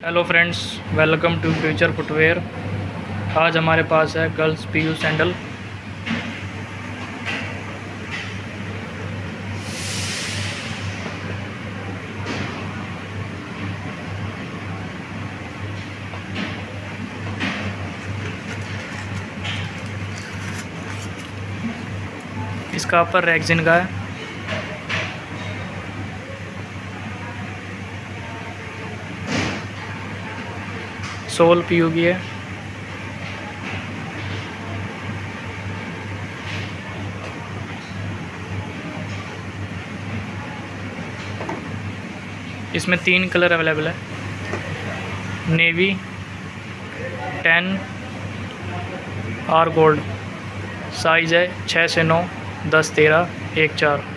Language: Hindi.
Hello friends, welcome to future footwear. आज हमारे पास है गर्ल्स पीयू सैंडल। इसका अपर रेक्सिन का है। सोल पीयू की है। इसमें 3 कलर अवेलेबल है, नेवी, टैन और गोल्ड। साइज़ है 6 से 9, 10, 13, 1, 4।